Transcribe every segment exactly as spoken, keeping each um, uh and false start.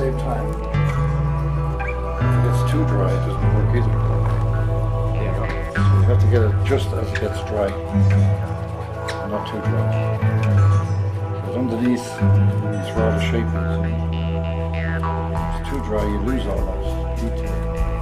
same time. If it gets too dry, it doesn't work either. Yeah. So you have to get it just as it gets dry, not too dry. Because underneath, it's rather shapy. So if it's too dry, you lose all that detail.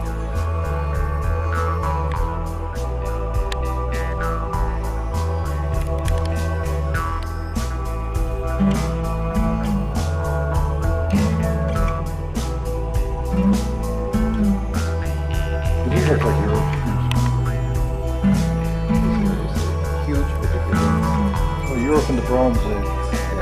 It does look like Europe. Huge. Well, Europe in the Bronze Age.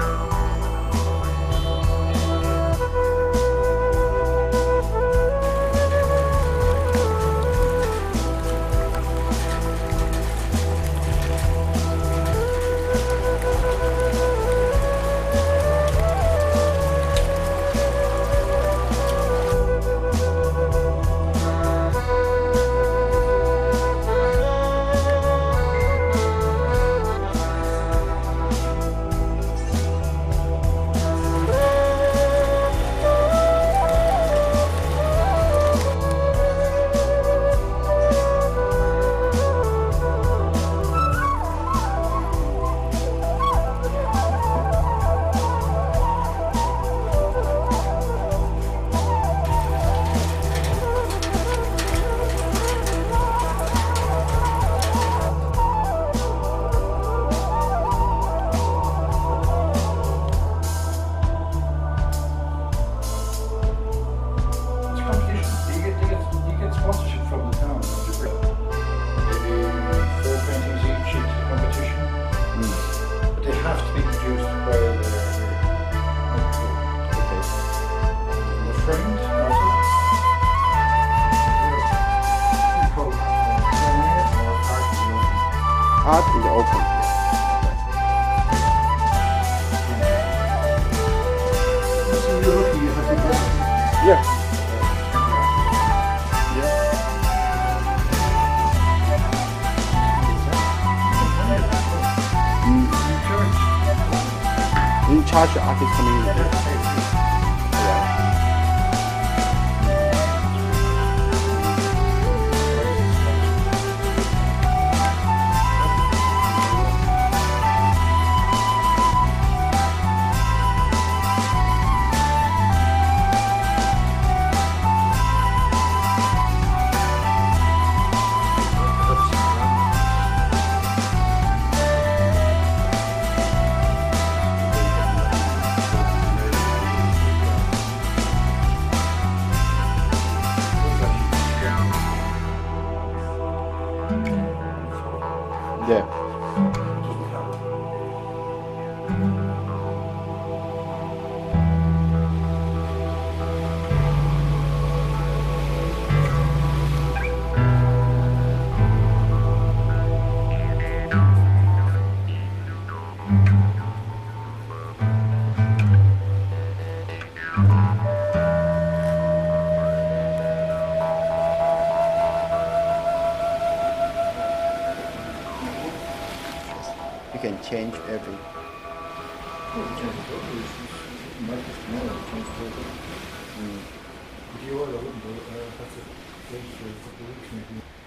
Art in the open. Yeah. Mm. In charge of artist community. Yeah. Yeah. You can change every. Mm.